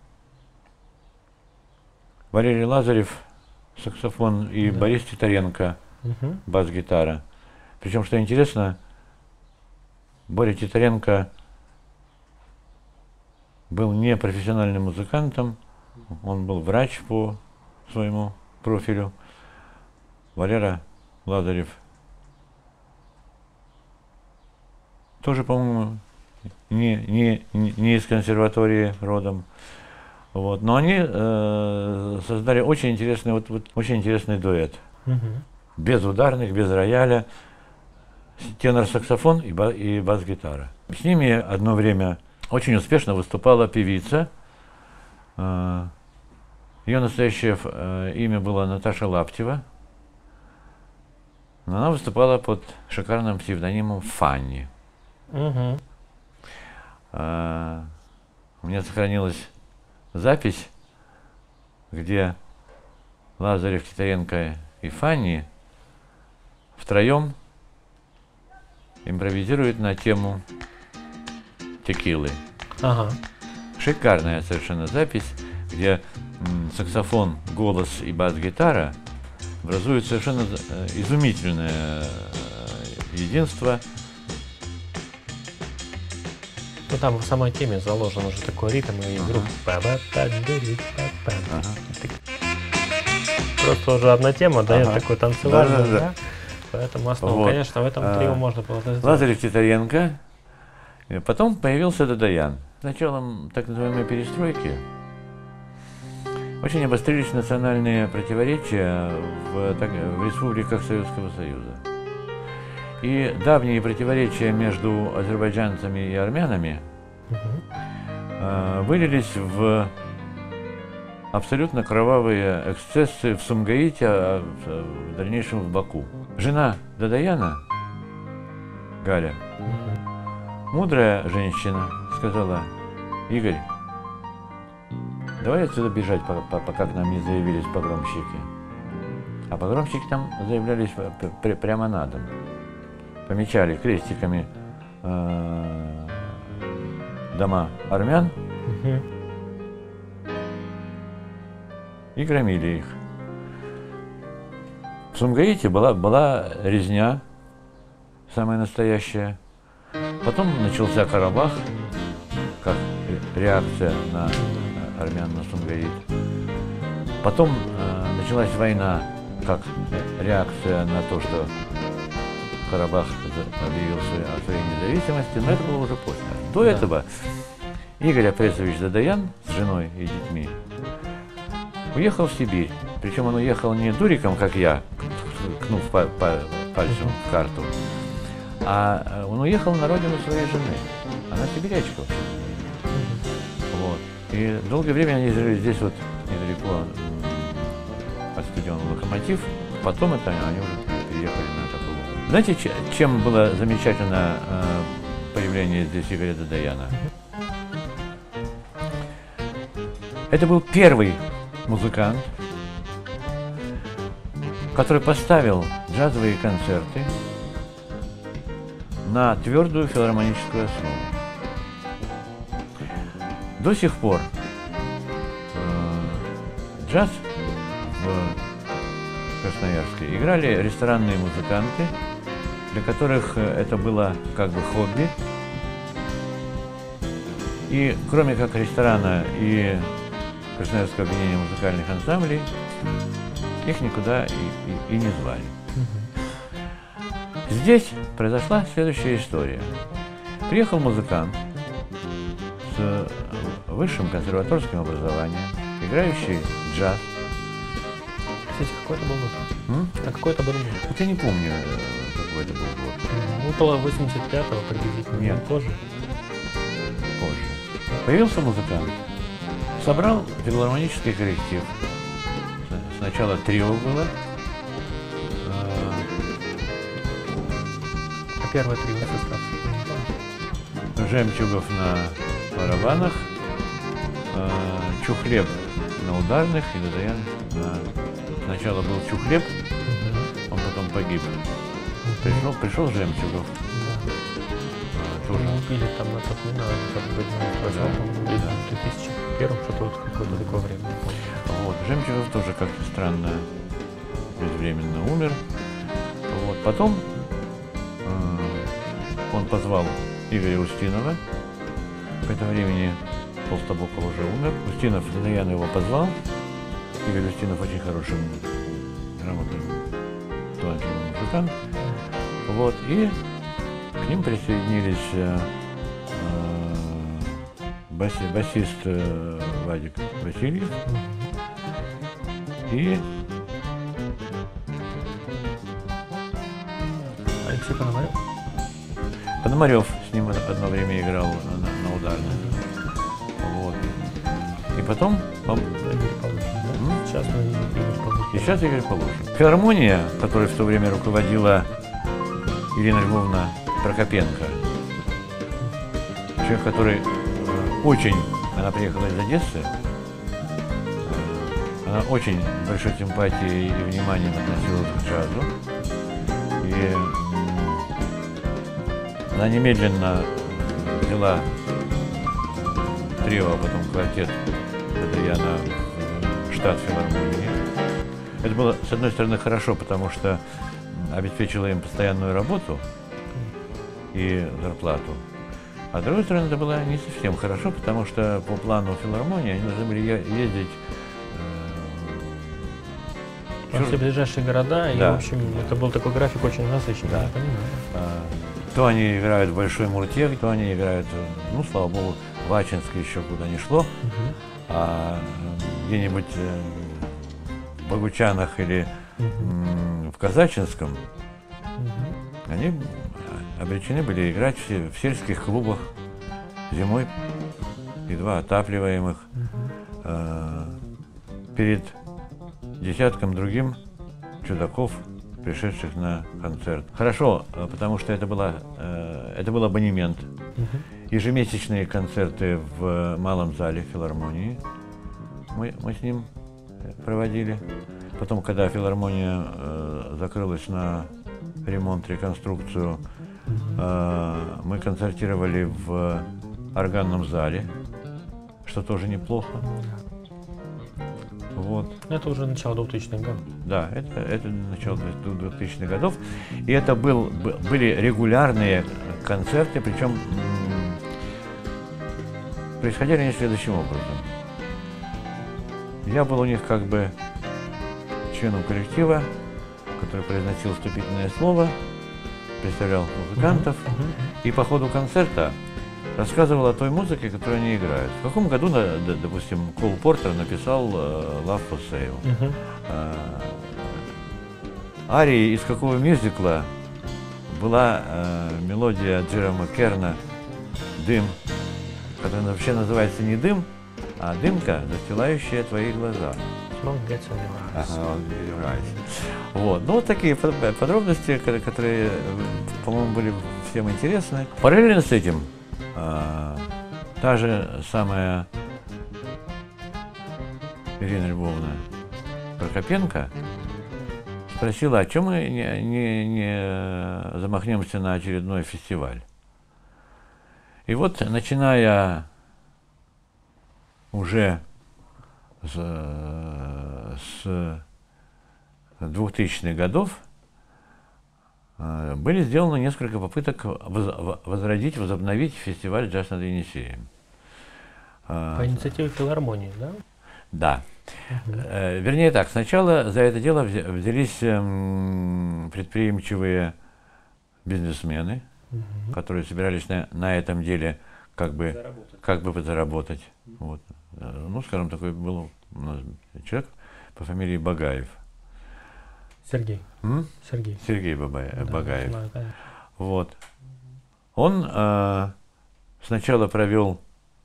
Speaker 2: Валерий Лазарев, саксофон, и да. Борис Титаренко, угу. бас-гитара. Причем, что интересно, Боря Титаренко был не профессиональным музыкантом, он был врач по своему профилю. Валера Лазарев тоже, по-моему, не, не, не из консерватории родом. Вот. Но они э, создали очень интересный, вот, вот, очень интересный дуэт.
Speaker 1: Угу.
Speaker 2: Без ударных, без рояля, тенор-саксофон и, ба и бас-гитара. С ними одно время очень успешно выступала певица. Э, ее настоящее э, имя было Наташа Лаптева. Но она выступала под шикарным псевдонимом Фанни.
Speaker 1: Угу.
Speaker 2: Э, у меня сохранилась запись, где Лазарев, Титаренко и Фанни втроем импровизируют на тему текилы.
Speaker 1: Ага.
Speaker 2: Шикарная совершенно запись, где м, саксофон, голос и бас-гитара образуют совершенно э, изумительное э, единство.
Speaker 1: Ну там в самой теме заложен уже такой ритм и
Speaker 2: Ага.
Speaker 1: группа.
Speaker 2: Ага.
Speaker 1: Просто уже одна тема дает
Speaker 2: Ага.
Speaker 1: такой танцевальный,
Speaker 2: Да, да, да.
Speaker 1: да? Поэтому основу,
Speaker 2: Вот.
Speaker 1: конечно, в этом
Speaker 2: А,
Speaker 1: трио можно было сделать.
Speaker 2: Лазарев, Титаренко. И потом появился Дадаян. С началом так называемой перестройки очень обострились национальные противоречия в, так, в республиках Советского Союза. И давние противоречия между азербайджанцами и армянами
Speaker 1: Угу.
Speaker 2: э, вылились в абсолютно кровавые эксцессы в Сумгаите, а в, в дальнейшем в Баку. Жена Дадаяна, Галя, мудрая женщина, сказала: Игорь, давай отсюда бежать, пока, пока к нам не заявились погромщики. А погромщики там заявлялись пр прямо на дом. Помечали крестиками э, дома армян
Speaker 1: Угу.
Speaker 2: и громили их. В Сумгаите была, была резня, самая настоящая. Потом начался Карабах, как реакция на армян на Сумгаит. Потом э, началась война, как реакция на то, что Карабах объявил о своей независимости, но это было уже после. До
Speaker 1: Да.
Speaker 2: этого Игорь Апресович Дадаян с женой и детьми уехал в Сибирь. Причем он уехал не дуриком, как я, ткнув па па пальцем в карту, а он уехал на родину своей жены. Она сибирячка вообще. Вот. И долгое время они жили здесь вот недалеко от стадиона «Локомотив». Потом это они уже переехали на такую. Знаете, чем было замечательно э, появление здесь Игоря Дадаяна? Это был первый музыкант, который поставил джазовые концерты на твердую филармоническую основу. До сих пор э, джаз в Красноярске играли ресторанные музыканты, для которых это было как бы хобби. И кроме как ресторана и Красноярского объединения музыкальных ансамблей, их никуда и, и, и не звали. Здесь произошла следующая история. Приехал музыкант с высшим консерваторским образованием, играющий джаз.
Speaker 1: Кстати, какой это был год?
Speaker 2: М?
Speaker 1: А какой это был год?
Speaker 2: Вот я не помню, какой это был год.
Speaker 1: Около восемьдесят пятого приблизительно.
Speaker 2: Нет.
Speaker 1: Позже.
Speaker 2: Позже. Появился музыкант, собрал филармонический коллектив. Сначала трио было.
Speaker 1: А первое трио состав?
Speaker 2: Жемчугов на барабанах, Чухлеб на ударных и Дадаян на... Сначала был Чухлеб, он потом погиб. Пришел, пришел Жемчугов.
Speaker 1: Да. Тоже убили там на тот момент, как бы в две тысячи первом, что-то вот какое-то такое время.
Speaker 2: Вот. Жемчугов тоже как-то странно, безвременно умер. Вот. Потом э, он позвал Игоря Устинова. К этому времени Толстобоков уже умер. Устинов, Линаян его позвал. Игорь Устинов очень хороший, грамотный, талантливый музыкант. Вот, и к ним присоединились э, э, баси, басист э, Вадик Васильев и
Speaker 1: Алексей Пономарев.
Speaker 2: Пономарев с ним одно время играл на, на ударных. Вот. И потом... Он...
Speaker 1: Игорь Полушин, да?
Speaker 2: М?
Speaker 1: Сейчас мы Игорь Полушин.
Speaker 2: И сейчас Игорь Полушин. Филармония, которой в то время руководила Ирина Львовна Прокопенко, человек, который э, очень... Она приехала из Одессы, э, она очень большой симпатией и вниманием относилась к джазу. И э, она немедленно взяла трио, а потом квартет Бадояна в штат филармонии. Это было, с одной стороны, хорошо, потому что обеспечило им постоянную работу и зарплату. А с другой стороны, это было не совсем хорошо, потому что по плану филармонии они должны были ездить
Speaker 1: во все ближайшие города, и,
Speaker 2: да.
Speaker 1: в общем, это был такой график очень насыщенный,
Speaker 2: да.
Speaker 1: я понимаю.
Speaker 2: А, то они играют в Большой Мурте, то они играют, ну, слава богу, в Ачинске еще куда не шло,
Speaker 1: Угу.
Speaker 2: а где-нибудь в Богучанах или
Speaker 1: Угу.
Speaker 2: в Казачинском
Speaker 1: Угу.
Speaker 2: они обречены были играть в, в сельских клубах зимой, едва отапливаемых,
Speaker 1: Угу.
Speaker 2: э, перед десятком другим чудаков, пришедших на концерт. Хорошо, потому что это, была, э, это был абонемент.
Speaker 1: Угу.
Speaker 2: Ежемесячные концерты в малом зале филармонии мы, мы с ним проводили. Потом, когда филармония э, закрылась на ремонт, реконструкцию, э, мы концертировали в органном зале, что тоже неплохо. Вот.
Speaker 1: Это уже начало двухтысячных годов.
Speaker 2: Да, это, это начало двухтысячных годов. И это был, были регулярные концерты, причем м- происходили они следующим образом. Я был у них как бы членом коллектива, который произносил вступительное слово, представлял музыкантов,
Speaker 1: Uh-huh. Uh-huh.
Speaker 2: и по ходу концерта рассказывал о той музыке, которую они играют. В каком году, допустим, Кол Портер написал «Love for Sale».
Speaker 1: Uh-huh.
Speaker 2: Арии из какого мюзикла была э, мелодия Джерома Керна «Дым», которая вообще называется не «Дым», а «Дымка, застилающая твои глаза».
Speaker 1: Smoke gets on your eyes.
Speaker 2: Ага, on your eyes. Вот. Ну, вот такие подробности, которые, по-моему, были всем интересны. Параллельно с этим а, та же самая Ирина Львовна Прокопенко спросила, а чем мы не, не, не замахнемся на очередной фестиваль. И вот, начиная уже с, с двухтысячных годов, были сделаны несколько попыток возродить, возобновить фестиваль «Джаз над Енисеем».
Speaker 1: По инициативе филармонии, да?
Speaker 2: Да.
Speaker 1: Uh-huh.
Speaker 2: Э, вернее так, сначала за это дело взялись э, предприимчивые бизнесмены, uh-huh. которые собирались на, на этом деле как бы заработать. Как бы подзаработать. Uh-huh. Вот. Ну, скажем, такой был у нас человек по фамилии Багаев.
Speaker 1: Сергей.
Speaker 2: М?
Speaker 1: Сергей.
Speaker 2: Сергей Бабай, да, Багаев.
Speaker 1: Знаю,
Speaker 2: вот. Он э, сначала провел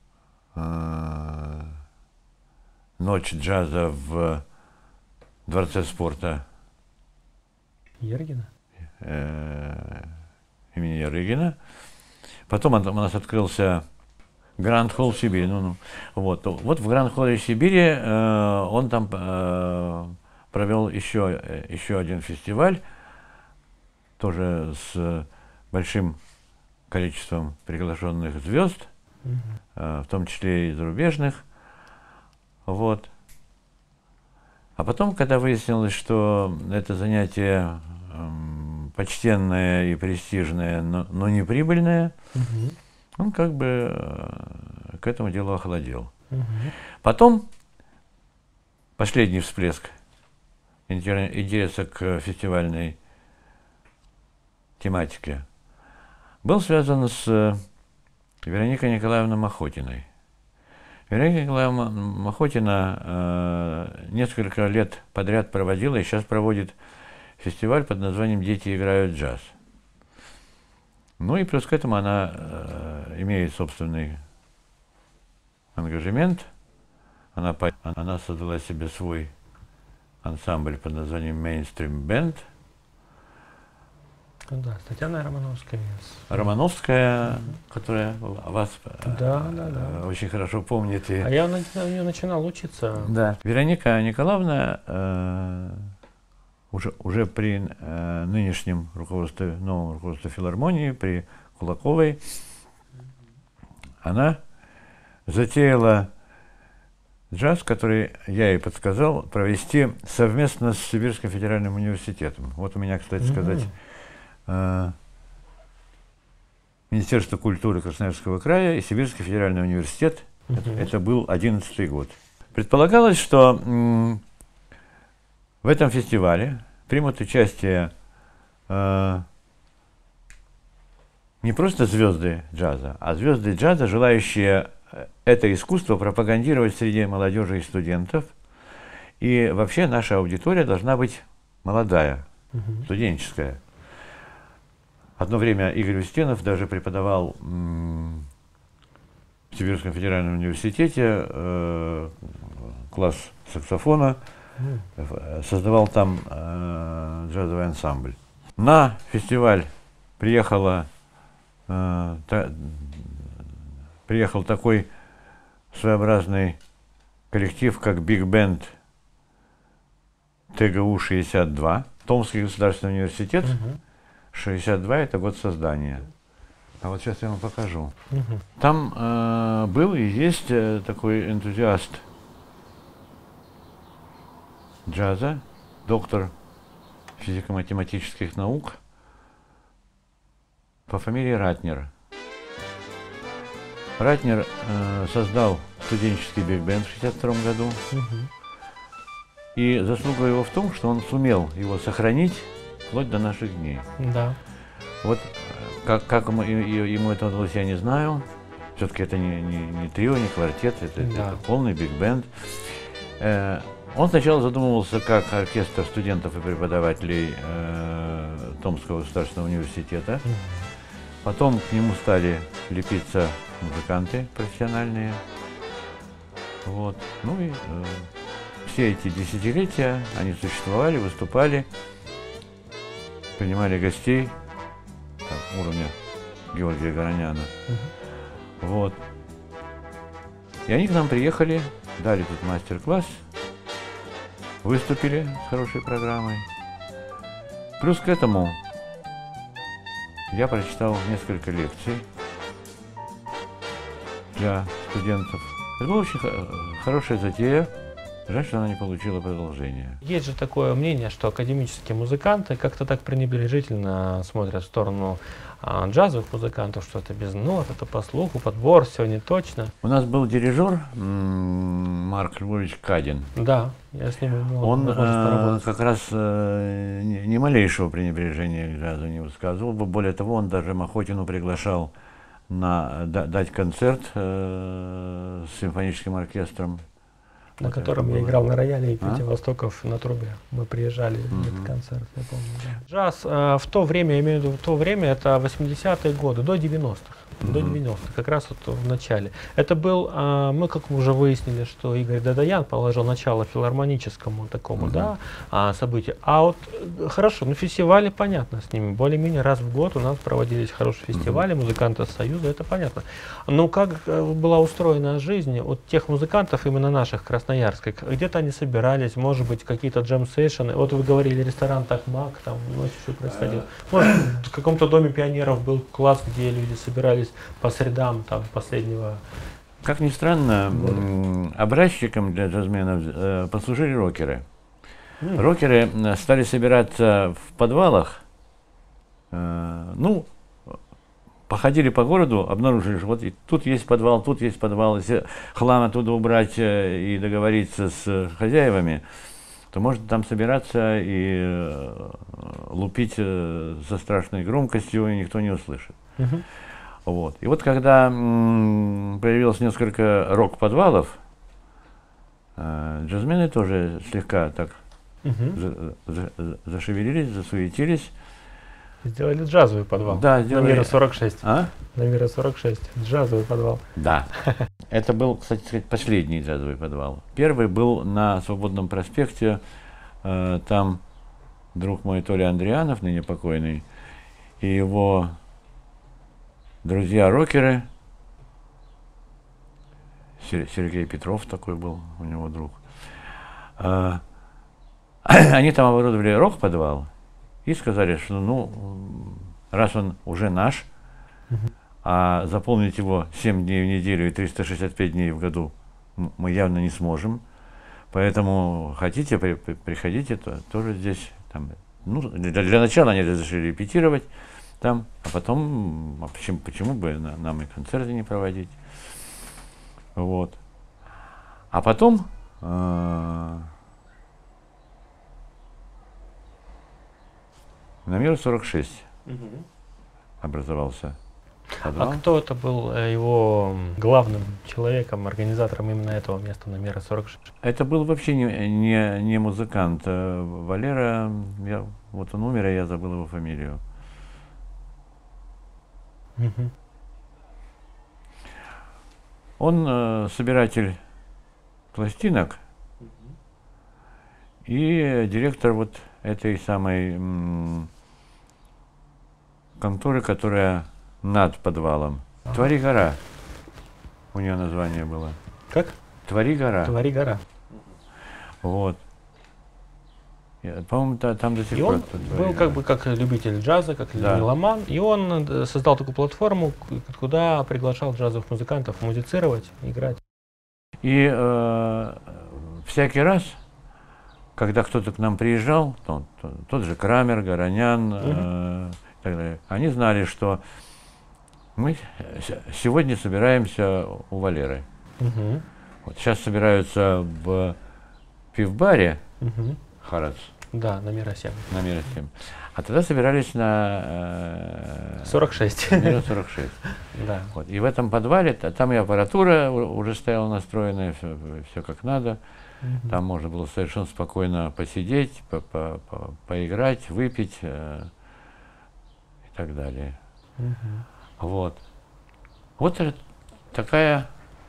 Speaker 2: э, ночь джаза в Дворце спорта
Speaker 1: Ярыгина?
Speaker 2: Э, имени Ярыгина. Потом у нас открылся Гранд Холл Сибири. Ну, ну. Вот. вот в Гранд Холле Сибири э, он там э, провел еще, еще один фестиваль, тоже с большим количеством приглашенных звезд, mm-hmm. э, в том числе и зарубежных. Вот. А потом, когда выяснилось, что это занятие э, почтенное и престижное, но, но не прибыльное, mm-hmm. он как бы, к этому делу охладел.
Speaker 1: Угу.
Speaker 2: Потом последний всплеск интереса к фестивальной тематике был связан с Вероникой Николаевной Махотиной. Вероника Николаевна Махотина э, несколько лет подряд проводила и сейчас проводит фестиваль под названием «Дети играют джаз». Ну и плюс к этому она э, имеет собственный ангажемент. Она, она создала себе свой ансамбль под названием Mainstream Band.
Speaker 1: Да, Татьяна Романовская.
Speaker 2: Романовская, mm-hmm. которая вас
Speaker 1: да, да, да.
Speaker 2: очень хорошо помнит. И...
Speaker 1: А я на, на нее начинал учиться.
Speaker 2: Да. Вероника Николаевна э, уже, уже при э, нынешнем руководстве, новом руководстве филармонии, при Кулаковой, она затеяла джаз, который я ей подсказал провести совместно с Сибирским федеральным университетом. Вот у меня, кстати mm-hmm. сказать, э, Министерство культуры Красноярского края и Сибирский федеральный университет. Mm-hmm. это, это был одиннадцатый год. Предполагалось, что м, в этом фестивале примут участие э, не просто звезды джаза, а звезды джаза, желающие это искусство пропагандировать среди молодежи и студентов. И вообще наша аудитория должна быть молодая, uh-huh. студенческая. Одно время Игорь Устинов даже преподавал м- в Сибирском федеральном университете э- класс саксофона, uh-huh. создавал там э- джазовый ансамбль. На фестиваль приехала э- та- приехал такой своеобразный коллектив, как биг-бенд Тэ Гэ У шестьдесят два, Томский государственный университет, uh-huh. шестьдесят два это год создания. А вот сейчас я вам покажу. Uh-huh. Там э, был и есть э, такой энтузиаст джаза, доктор физико-математических наук по фамилии Ратнер. Ратнер э, создал студенческий биг-бенд в шестьдесят втором году. Uh-huh. И заслуга его в том, что он сумел его сохранить вплоть до наших дней.
Speaker 1: Да.
Speaker 2: Вот как, как ему, ему это удалось, я не знаю. Все-таки это не, не, не трио, не квартет, это, да. это полный биг-бенд. Э, он сначала задумывался как оркестр студентов и преподавателей э, Томского государственного университета. Uh-huh. Потом к нему стали лепиться музыканты профессиональные. Вот. Ну и э, все эти десятилетия они существовали, выступали, принимали гостей там, уровня Георгия Гороняна. Uh-huh. Вот. И они к нам приехали, дали тут мастер-класс, выступили с хорошей программой. Плюс к этому я прочитал несколько лекций для студентов. Это была очень хорошая затея. Жаль, что она не получила продолжения.
Speaker 1: Есть же такое мнение, что академические музыканты как-то так пренебрежительно смотрят в сторону а, джазовых музыкантов, что это без нот, это по слуху, подбор, все не точно.
Speaker 2: У нас был дирижер м- Марк Львович Кадин.
Speaker 1: Да, я с ним имел
Speaker 2: Он э, как раз э, ни, ни малейшего пренебрежения к джазу не высказывал. Более того, он даже Махотину приглашал на, да, дать концерт э, с симфоническим оркестром.
Speaker 1: На вот котором я было. играл на рояле и Пяти а? Востоков на трубе. Мы приезжали на этот концерт, я помню. Да. Джаз э, в то время, я имею в виду, в то время, это восьмидесятые годы, до девяностых. Mm-hmm. До девяностых, как раз вот в начале. Это был, э, мы как уже выяснили, что Игорь Дадаян положил начало филармоническому такому, mm-hmm. да, а, событию. А вот, хорошо, ну фестивали, понятно, с ними, более-менее раз в год у нас проводились хорошие фестивали, mm-hmm. музыканты Союза, это понятно. Но как была устроена жизнь вот тех музыкантов, именно наших, красноярских, где-то они собирались, может быть, какие-то джем-сейшены, вот вы говорили, ресторан Тахмак, там ночью все происходило. Может, в каком-то доме пионеров был класс, где люди собирались по средам там последнего.
Speaker 2: Как ни странно, м- образчиком для джазменов э, послужили рокеры. Mm. Рокеры стали собираться в подвалах, э, ну, походили по городу, обнаружили, что вот и тут есть подвал, тут есть подвал, если хлам оттуда убрать и договориться с хозяевами, то можно там собираться и лупить со страшной громкостью, и никто не услышит. Uh-huh. Вот. И вот когда м, появилось несколько рок-подвалов, э, джазмены тоже слегка так uh-huh. за, за, зашевелились, засуетились.
Speaker 1: Сделали джазовый подвал.
Speaker 2: Да, сделали.
Speaker 1: На Мира сорок шесть.
Speaker 2: А?
Speaker 1: На Мира сорок шесть. Джазовый подвал.
Speaker 2: Да. Это был, кстати сказать, последний джазовый подвал. Первый был на Свободном проспекте. Э, там друг мой Толя Андрианов, ныне покойный, и его друзья-рокеры, Сергей Петров такой был у него друг, э, они там оборудовали рок-подвал и сказали, что ну, раз он уже наш, uh-huh. а заполнить его семь дней в неделю и триста шестьдесят пять дней в году мы явно не сможем, поэтому хотите, при, при, приходите, то, тоже здесь. Там, ну, для, для начала они разрешили репетировать там, а потом, а почему, почему бы на, нам и концерты не проводить. Вот. А потом э, на Мира сорок шесть угу. образовался подвал.
Speaker 1: А кто это был его главным человеком, организатором именно этого места на Мира сорок шесть?
Speaker 2: Это был вообще не, не, не музыкант. Валера, я, вот он умер, а я забыл его фамилию. Угу. Он э, собиратель пластинок угу. и директор вот этой самой м, конторы, которая над подвалом. Ага. Твори гора. У нее название было.
Speaker 1: Как?
Speaker 2: Твори гора.
Speaker 1: Твори гора.
Speaker 2: Вот. По-моему, та, там до сих
Speaker 1: и
Speaker 2: пор.
Speaker 1: Он был как бы как любитель джаза, как да. меломан, и он создал такую платформу, куда приглашал джазовых музыкантов музицировать, играть.
Speaker 2: И э, всякий раз, когда кто-то к нам приезжал, тот, тот же Крамер, Горонян, угу. э, и так далее, они знали, что мы сегодня собираемся у Валеры. Угу. Вот сейчас собираются в пивбаре угу. Харац.
Speaker 1: Да, на Мира семь.
Speaker 2: На Мира семь. А тогда собирались на э,
Speaker 1: сорок шесть.
Speaker 2: Мира сорок шесть.
Speaker 1: Да.
Speaker 2: Вот. И в этом подвале, там и аппаратура уже стояла настроенная, все, все как надо. Угу. Там можно было совершенно спокойно посидеть, по -по -по поиграть, выпить э, и так далее. Угу. Вот. Вот такая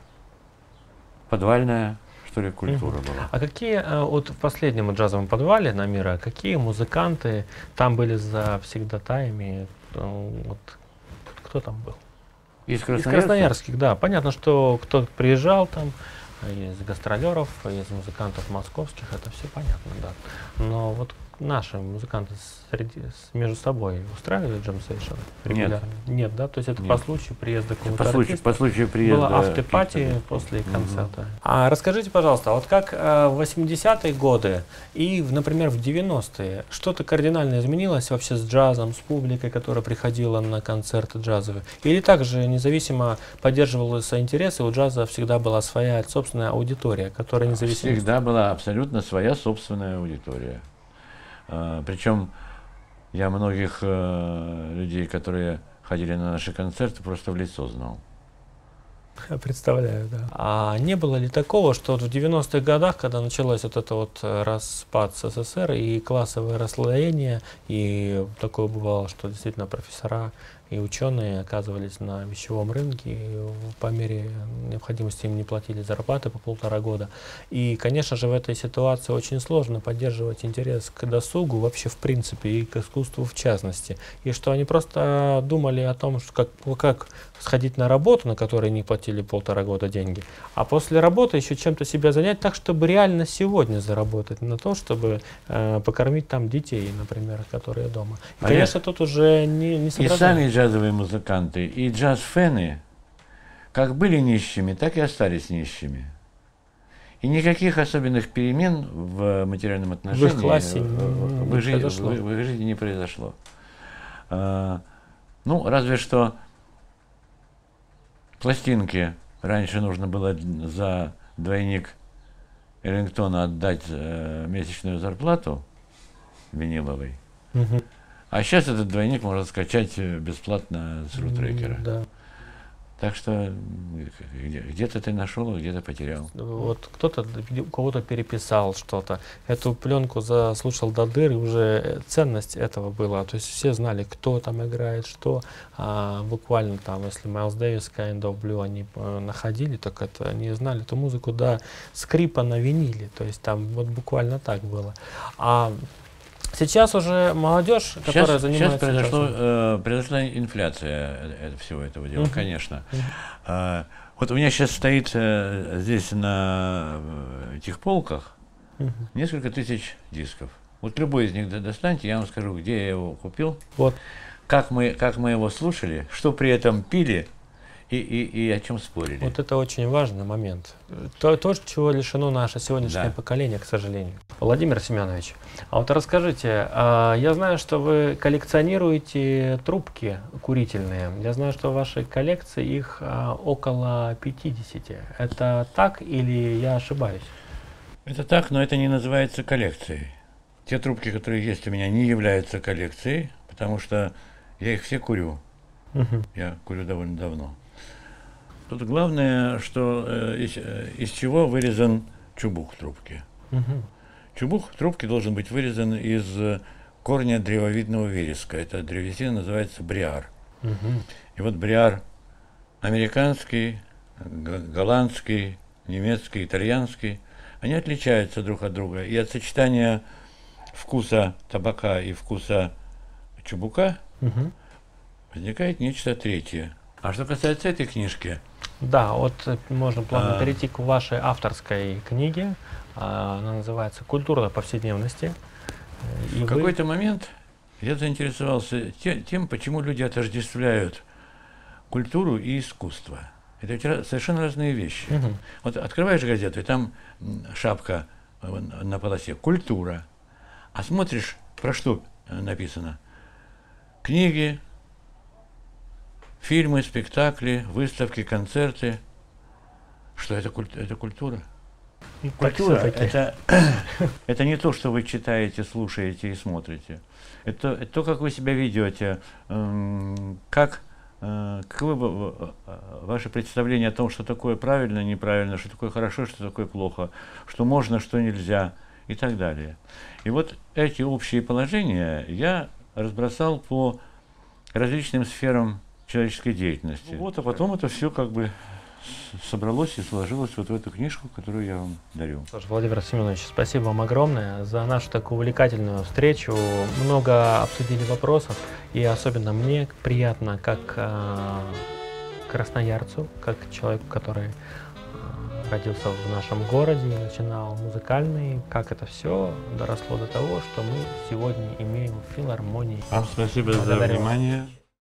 Speaker 2: подвальная, что ли, культура
Speaker 1: угу.
Speaker 2: была.
Speaker 1: А какие, вот в последнем джазовом подвале на Мира, какие музыканты там были завсегдатаями? Вот, кто там был?
Speaker 2: Из Красноярска?
Speaker 1: Из красноярских, да. Понятно, что кто приезжал там, из гастролеров, из музыкантов московских, это все понятно, да. Но вот наши музыканты среди, между собой устраивали джем-сейшн регулярно? Нет. Нет, да? То есть это Нет. по случаю приезда какого-то
Speaker 2: по случаю, по случаю приезда.
Speaker 1: Была автопати после угу. концерта. А расскажите, пожалуйста, вот как э, в восьмидесятые годы и, в, например, в девяностые что-то кардинально изменилось вообще с джазом, с публикой, которая приходила на концерты джазовые? Или также независимо поддерживался интерес, и у джаза всегда была своя собственная аудитория, которая независимо...
Speaker 2: Всегда была абсолютно своя собственная аудитория. Uh, причем я многих uh, людей, которые ходили на наши концерты, просто в лицо знал.
Speaker 1: Я представляю, да. А не было ли такого, что вот в девяностых годах, когда началось вот это вот распад СССР и классовое расслоение, и такое бывало, что действительно профессора и ученые оказывались на вещевом рынке, и по мере необходимости им не платили зарплаты по полтора года. И, конечно же, в этой ситуации очень сложно поддерживать интерес к досугу вообще в принципе и к искусству в частности. И что они просто думали о том, что как, как сходить на работу, на которой не платили полтора года деньги, а после работы еще чем-то себя занять так, чтобы реально сегодня заработать на то, чтобы э, покормить там детей, например, которые дома. И, а конечно, я... тут уже не, не
Speaker 2: соображаем. Джазовые музыканты и джаз-фены как были нищими, так и остались нищими. И никаких особенных перемен в материальном отношении
Speaker 1: в их классе
Speaker 2: в, в, их, жизни, в, в их жизни не произошло. А, ну, разве что Пластинки. Раньше нужно было за двойник Эллингтона отдать э, месячную зарплату виниловой.
Speaker 1: Угу.
Speaker 2: А сейчас этот двойник можно скачать бесплатно с рутрекера.
Speaker 1: Да.
Speaker 2: Так что где-то ты нашел, где-то потерял.
Speaker 1: Вот кто-то, у кого-то переписал что-то. Эту пленку заслушал до дыр, и уже ценность этого была. То есть все знали, кто там играет, что. А буквально там, если Майлз Дэвис, Kind of Blue они находили, так это они знали эту музыку до скрипа на виниле. То есть там вот буквально так было. А сейчас уже молодежь, которая
Speaker 2: сейчас,
Speaker 1: занимается...
Speaker 2: Сейчас произошло, э, произошла инфляция это, всего этого дела, uh-huh. конечно. Uh-huh. А, вот у меня сейчас стоит э, здесь на этих полках uh-huh. несколько тысяч дисков. Вот любой из них достаньте, я вам скажу, где я его купил,
Speaker 1: вот.
Speaker 2: как, мы, как мы его слушали, что при этом пили и, и, и о чем спорили.
Speaker 1: Вот это очень важный момент. То, то чего лишено наше сегодняшнее
Speaker 2: да.
Speaker 1: поколение, к сожалению. Владимир Семенович, а вот расскажите, а, я знаю, что вы коллекционируете трубки курительные. Я знаю, что в вашей коллекции их а, около пятидесяти. Это так или я ошибаюсь?
Speaker 2: Это так, но это не называется коллекцией. Те трубки, которые есть у меня, не являются коллекцией, потому что я их все курю.
Speaker 1: Угу.
Speaker 2: Я курю довольно давно. Тут главное, что э, из, э, из чего вырезан чубук трубки.
Speaker 1: Угу.
Speaker 2: Чубук трубки должен быть вырезан из корня древовидного вереска. Эта древесина называется бриар.
Speaker 1: Угу.
Speaker 2: И вот бриар американский, голландский, немецкий, итальянский, они отличаются друг от друга. И от сочетания вкуса табака и вкуса чубука угу. возникает нечто третье. А что касается этой книжки...
Speaker 1: Да, вот можно плавно
Speaker 2: а,
Speaker 1: перейти к вашей авторской книге. Она называется «Культура повседневности».
Speaker 2: И в вы... какой-то момент я заинтересовался тем, почему люди отождествляют культуру и искусство. Это ведь совершенно разные вещи. Угу. Вот открываешь газету, и там шапка на полосе «Культура». А смотришь, про что написано? Книги, фильмы, спектакли, выставки, концерты. Что это, куль... это культура? Культура – это, это не то, что вы читаете, слушаете и смотрите. Это, это то, как вы себя ведете, как, каково ваше представление о том, что такое правильно, неправильно, что такое хорошо, что такое плохо, что можно, что нельзя и так далее. И вот эти общие положения я разбросал по различным сферам человеческой деятельности. Вот, а потом это все как бы собралось и сложилось вот в эту книжку, которую я вам дарю.
Speaker 1: Слушай, Владимир Семенович, спасибо вам огромное за нашу такую увлекательную встречу. Много обсудили вопросов, и особенно мне приятно, как э, красноярцу, как человеку, который э, родился в нашем городе, начинал музыкальный, как это все доросло до того, что мы сегодня имеем филармонию.
Speaker 2: Вам спасибо за внимание.